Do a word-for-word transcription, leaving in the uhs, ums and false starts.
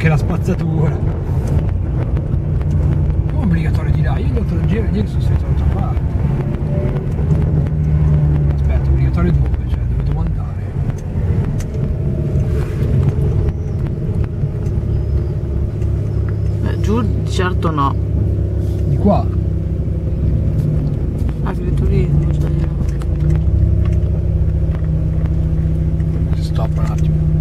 anche la spazzatura. È obbligatorio di là, io l'altro giro ieri sono stato dall'altra parte. Aspetta, obbligatorio dove? Cioè, dove devo andare? Eh, giù di certo no. Di qua? Agriturismo, cioè io. Stop un attimo.